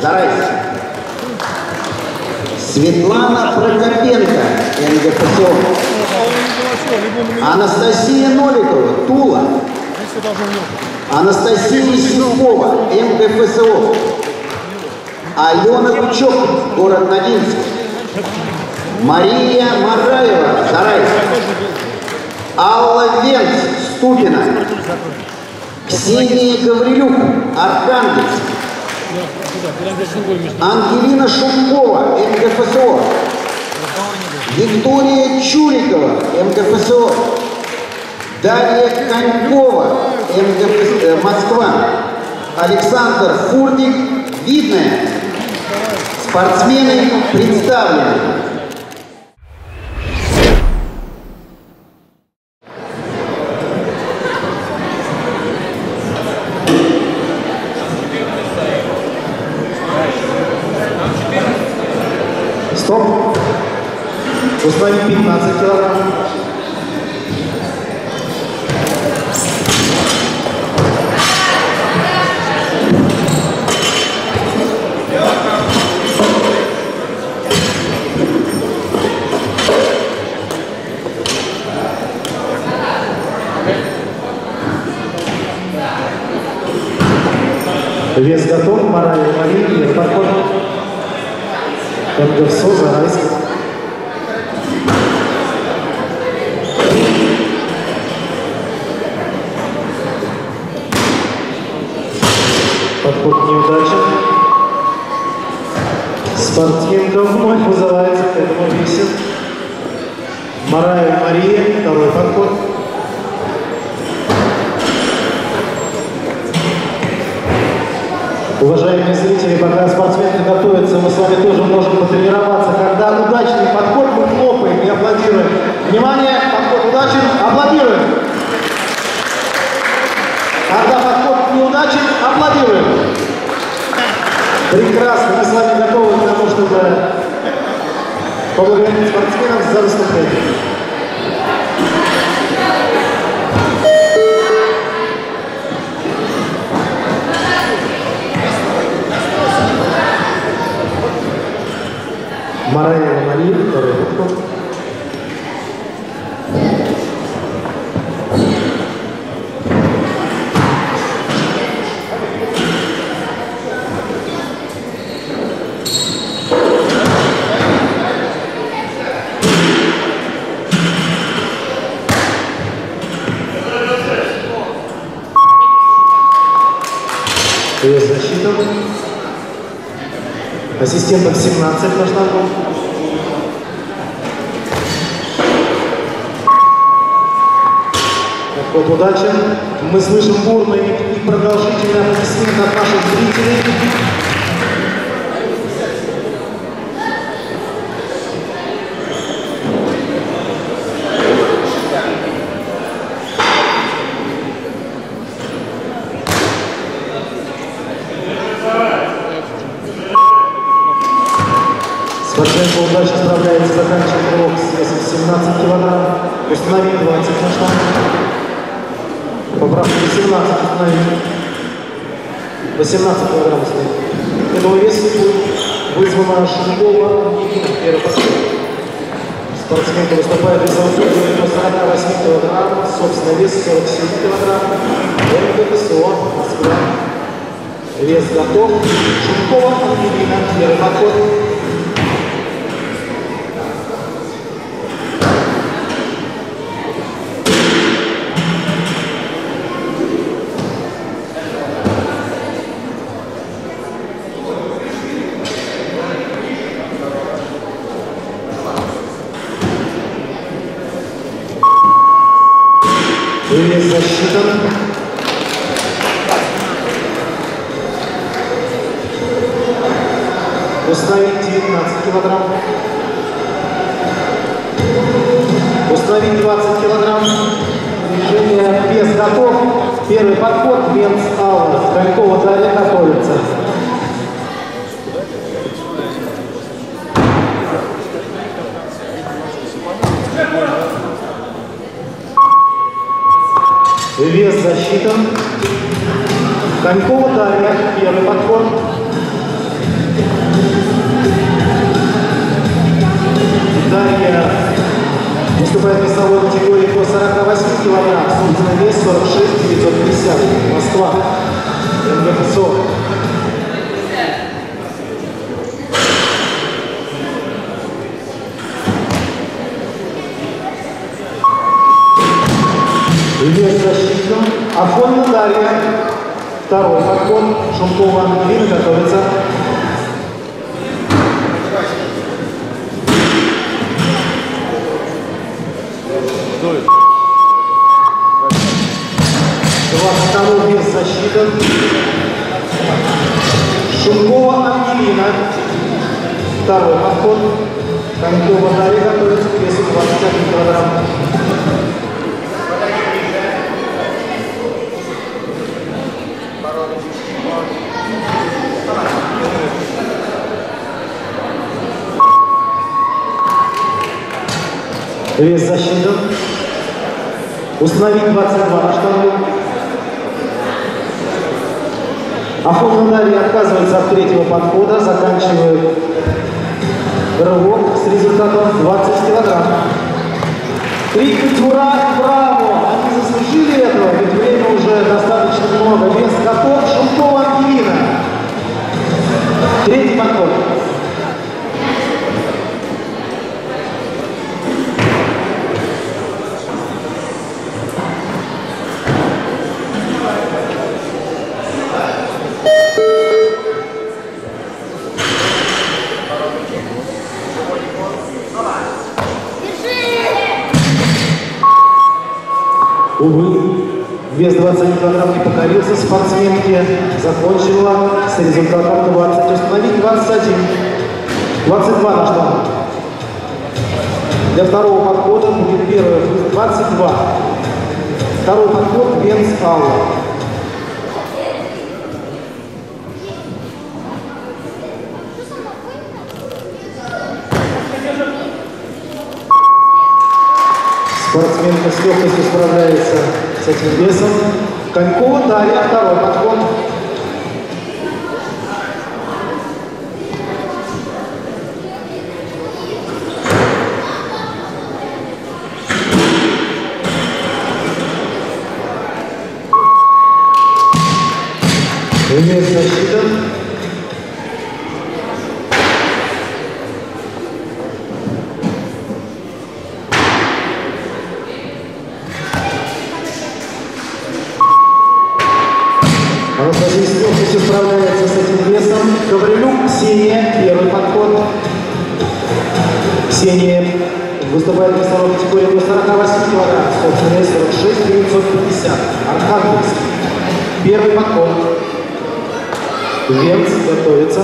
Зарайск. Светлана Прокопенко, МГФСО. Анастасия Новикова, Тула. Анастасия Силкова, МГФСО. Алена Кучок, город Ногинск. Мария Мараева, Зарайск. Алла Венц, Ступино. Ксения Гаврилюк, Архангельск. Ангелина Шумкова, МГФСО. Виктория Чурикова, МГФСО. Дарья Конькова, МГФСО, Москва. Александр Фурник, Видное. Спортсмены представлены. Стоп. Установим 15 килограмм. Вес готов, Мараева Мария, подход. МГФСО, Зарайск. Подход неудачен. Спортсменка вновь вызывается к этому весе. Мараева Мария, второй подход. Уважаемые зрители, пока спортсмены готовятся, мы с вами тоже можем потренироваться. Когда удачный подход, мы хлопаем и аплодируем. Внимание, подход удачен, аплодируем. Когда подход неудачен, аплодируем. Прекрасно, мы с вами готовы к тому, чтобы поблагодарить спортсменов за выступление. Мараева Мария, второй подход. Вес засчитан. Ассистентов 17 на штангу. Подход удачен. Мы слышим бурные и продолжительные аплодисменты от наших зрителей. Спортсменка удачно справляется, заканчивает рывок с весом 17 килограмм. Установить 20 на штангу. Поправка 18 установить. 18 килограмм стоит. Этого веса будет вызвана Шумкова, первый подход. Спортсменка выступает весовой категории до 48 килограмм, собственный вес 47 килограмм. МГФСО, Москва. Вес готов. Шумкова, Ангелина, первый подход. Вес засчитан. Установить 19 килограмм. Установить 20 килограмм. Движение вес готов. Первый подход. Венц Алла. Конькова Дарья готовится. Вес засчитан. Конькова Дарья, первый подход. Дарья выступает в весовой категории до 48 килограмм. Собственный вес 46 950. Москва. МГФСО. Вес защиту. Афонина Дарья. Второй подход. Шумкова Ангелина готовится. Второй вес засчитан. Шумкова Ангелина. Второй подход. Конькова Дарья готовится к весу 21 килограмм. Вес засчитан. Установить 22 на штангу. Афонина Дарья отказывается от третьего подхода, заканчивает рывок с результатом 20 килограмм. Крикнуть ура и браво! Они заслужили этого, ведь время уже достаточно много. Вес готов. Шумкова Ангелина. Третий подход. Увы, вес 21 килограмм не покорился спортсменке, закончила с результатом 20. Установить 21. 22 на штангу. Для второго подхода будет первый 22. Второй подход Венц Алла. Спортсменка с легкостью справляется с этим весом. Конькова Дарья, второй подход. Вес засчитан. Анастасия с легкостью справляется с этим весом. Гаврилюк Ксения, первый подход. Ксения выступает в весовой категории до 48 килограмм. Собственный вес 46 950. Архангельск. Первый подход. Венц готовится.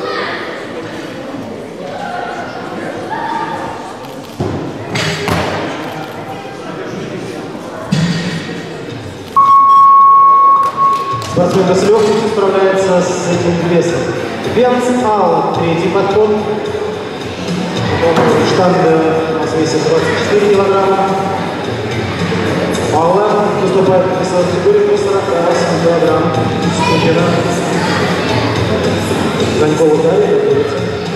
Спортсменка с легкостью справляется с этим весом. Венц Алла, третий подход. Штанга у нас весит 24 килограмма. Алла выступает в весовой категории до 48 килограмм. Скупина. Конькова Дарья готовится.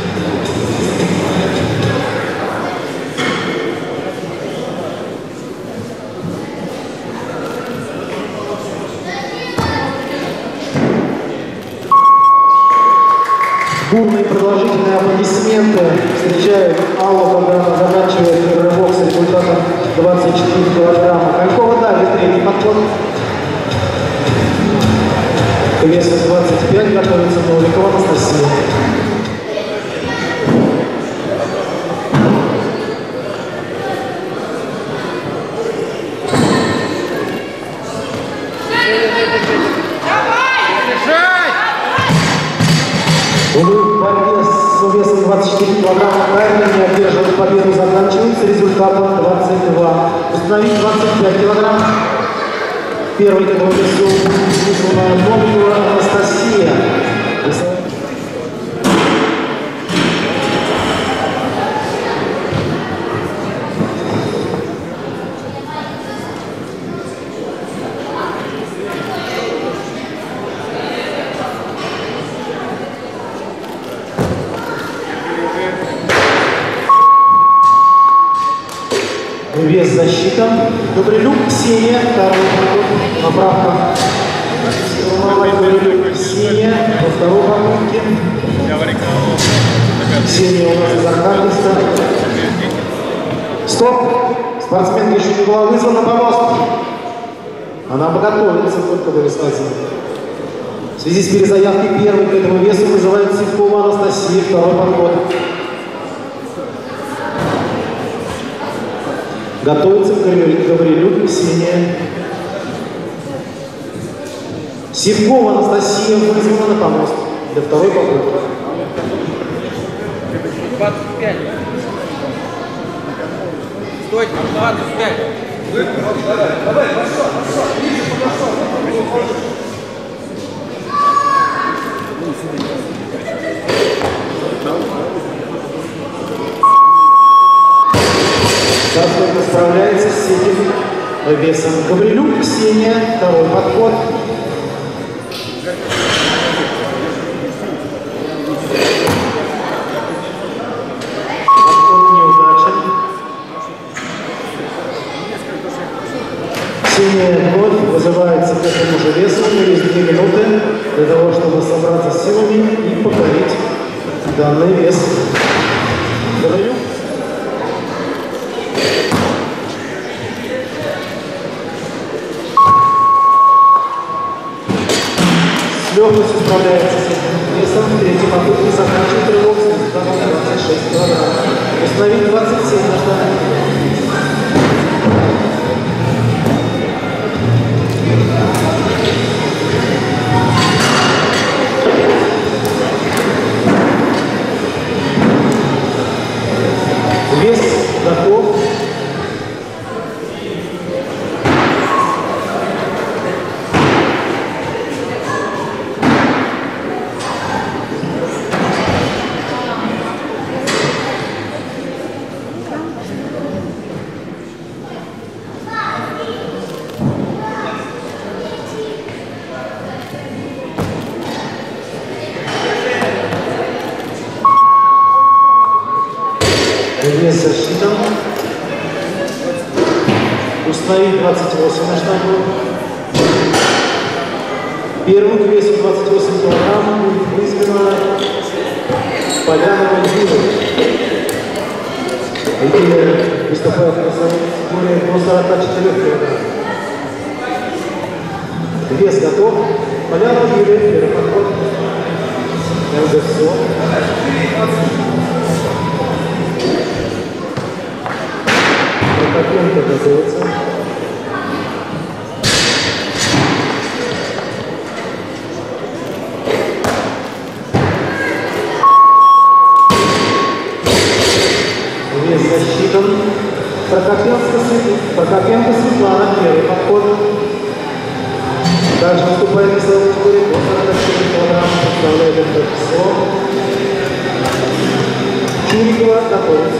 Бурные продолжительные аплодисменты встречают Аллу, когда она заканчивает рывок с результатом 24 килограмма. Конькова Дарья, третий подход. К весу 25 готовится Новикова Анастасия. В борьбе с весом 24 килограмма Кайна не одерживает победу, заканчивается результатом 22. Установить 25 килограмм. Первый такой весу вызвана Новикова Анастасия. Вес защита. Гаврилюк Ксения, второй подход, поправка. Гаврилюк Ксения, во второй попытке. Ксения у нас из Архангельска. Стоп! Спортсменка еще не была вызвана на помост. Она подготовится, только вы сказали. В связи с перезаявкой первой к этому весу вызывает Сивкова Анастасия, второй подход. Готовится Гаврилюк Ксения. Сивкова Анастасия вызвана на помост для второй попытки. 25. Стой, 25. Давай, пошел. Сейчас справляется с этим весом. Гаврилюк Ксения, второй подход. Подход неудачен. Ксения вновь вызывается к этому же весу через 2 минуты для того, чтобы собраться с силами и покорить данный вес. Гаврилюк. С легкостью справляется с этим весом. Третьей попытки заканчивает рывок с результатом 26 килограмм. Установить 27 на штангу. Вес готов. Вес засчитан. Установить 28 на штангу. Первым к весу 28 килограмм будет вызвана Полянова Юлия. Юлия выступает на категории до 44 килограмм. Вес готов. Полянова Юлия, первый подход. МГСО. Прокопенко готовится. Вес засчитан. Прокопенко Светлана, первый подход. Также выступает в весовой категории до 44 килограмм, представляет МГСО. Чурикова готовится.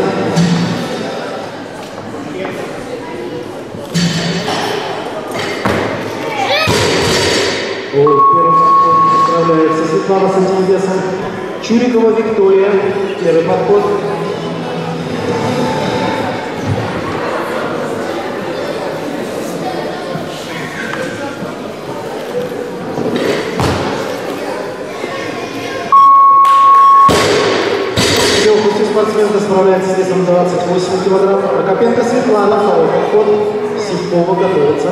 Первым справляется Светлана с этим весом. Чурикова Виктория, первый подход. Легкостью спортсменка справляется с весом 28 килограмм. Прокопенко Светлана, второй подход. Сивкова готовится.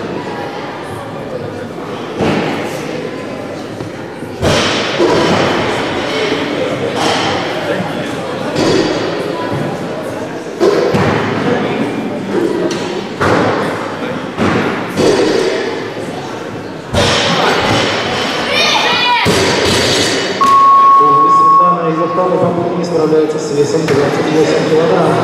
Второй попытки не справляется с весом 28 килограмм.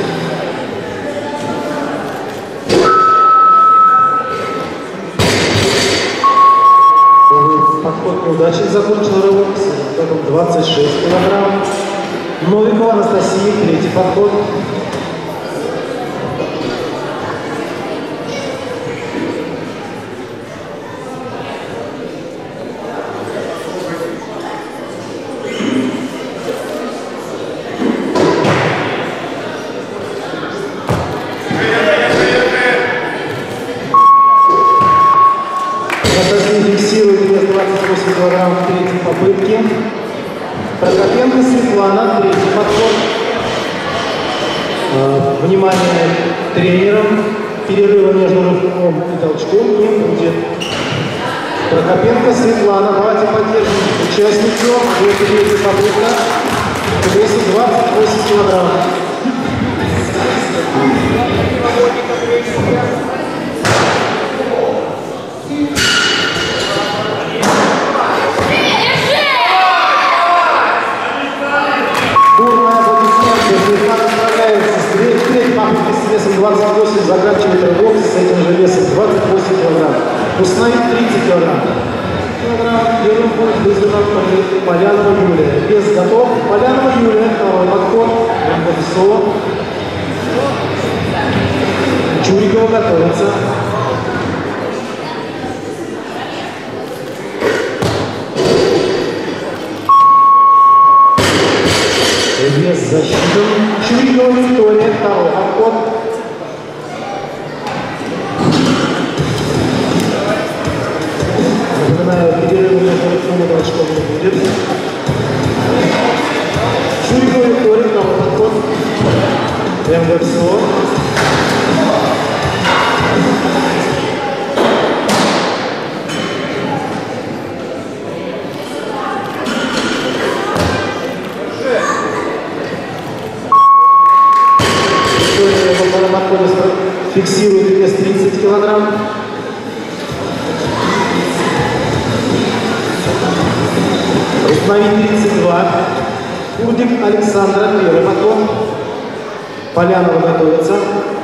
Подход неудачный, закончил рывок с результатом 26 килограмм. Новикова Анастасия, третий подход. 28 килограмм в третьей попытке. Прокопенко Светлана, третий подход. Внимание тренерам, перерыва между рывком и толчком не будет. Прокопенко Светлана, давайте поддержим участников. Это третья попытка. Весит 28 килограмм. Бурная аплодисменты. Светлана справляется с третьей попыткой с весом 28, заканчивает рывок с этим же весом 28 килограмм. Установить 30 килограмм. Первым будет вызвана Полянова Юлия. Вес готов. Полянова Юлия, второй подход. Весово. Чурикова готовится. Вес засчитан. Чурикова Виктория, второй подход. Напоминаю, перерыв между рывком и толчком не будет. Чурикова Виктория, второй подход. МГФСО. Фиксирует вес 30 килограмм. Установить 32. Курдик Александра, первый подход. Полянова готовится.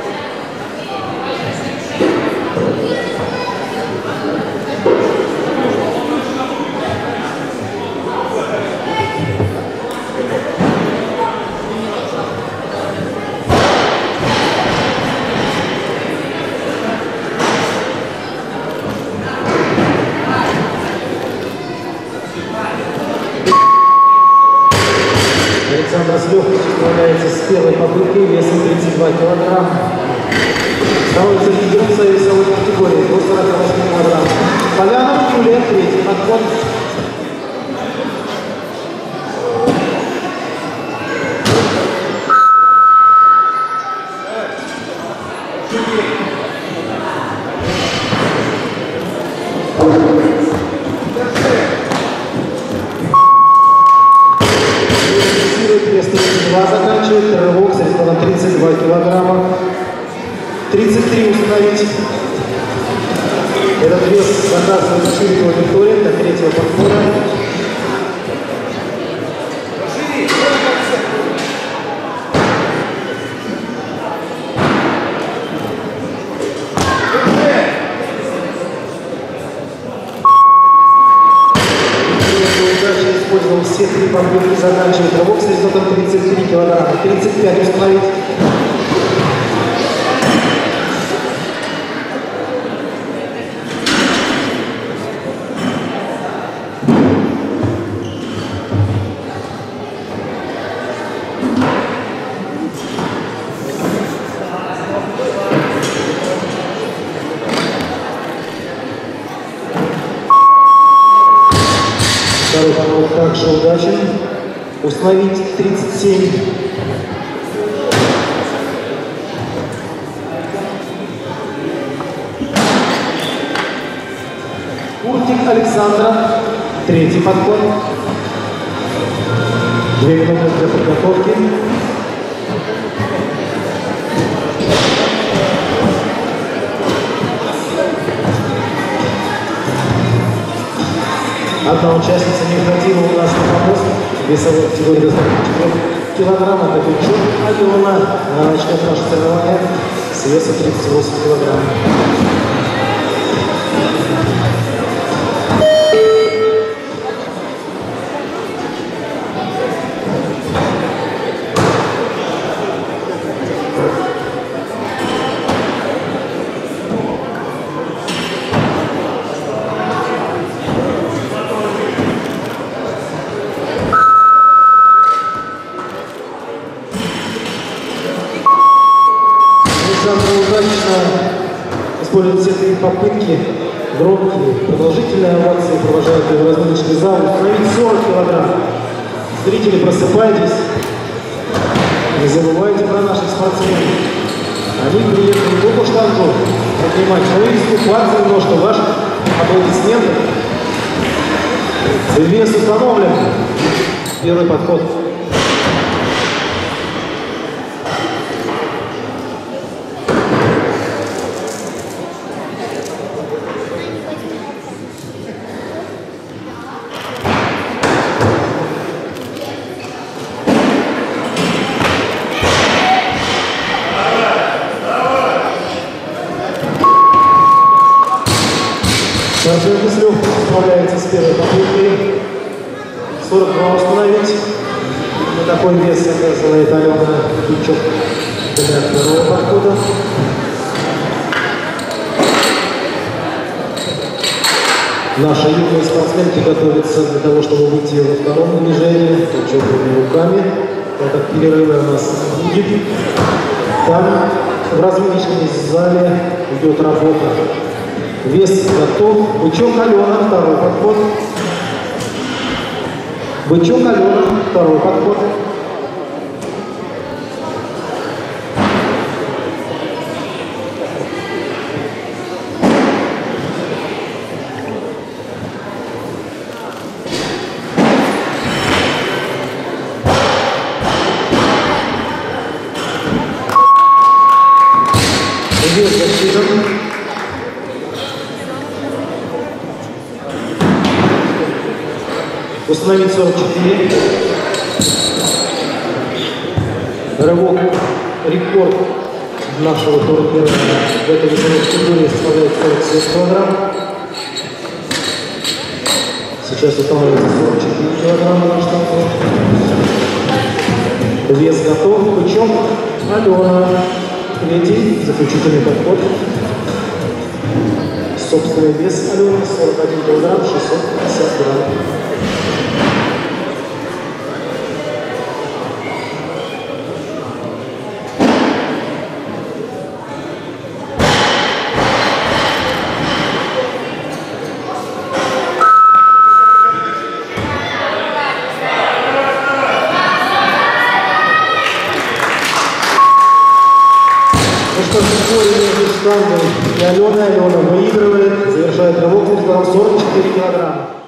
Александр с легкостью справляется с первой попыткой весом 32 килограмма. Становится лидером своей весовой категории до 48 килограмм. Полянов Юлия, третий подход. Заканчивает рывок с результатом 32 килограмма. 33 установить. Этот вес заказывает Чурикова Виктория для третьего подхода. Использовал все три попытки, заканчивает рывок с результатом 33 килограмма. 35 установить. Второй подход также удачен. Установить 37. Куртик Александра, третий подход. 2 минуты для подготовки. Одна участница необходима у нас на помост. Весовой категории до 44 килограмм. Это Бельчук Алена. Она начнет наше соревнование с весом 38 килограмм. Удачно используют все три попытки Громкие, продолжительные овации провожают его разминочный зал. Установить 40 килограмм. Зрители, просыпайтесь. Не забывайте про наших спортсменов. Они приехали не только штангу поднимать, но и искупаться немножко в ваших аплодисментах. Вес установлен. Первый подход. Сергей Кислев справляется с первой попыткой. 42 установить. На такой вес оказывает Алена Бичок для второго подхода. Наши юные спортсменки готовятся для того, чтобы выйти во втором движении, почетными руками. Так как перерыва у нас будет. Там в разминочном зале идет работа. Вес готов. Бычок Алена, второй подход. Бычок Алена, второй подход. Вес засчитан. Установить 44. Рывок, рекорд нашего турнира в этой весовой категории составляет 47 килограмм. Сейчас устанавливается 44 килограмма на штангу. Вес готов. Бычок Алена. Третий, заключительный подход. Собственный вес Алены 41 килограмм 650 грамм. Ну что, спорим между штангой и Алена выигрывает, завершает рывок, 44 килограмма.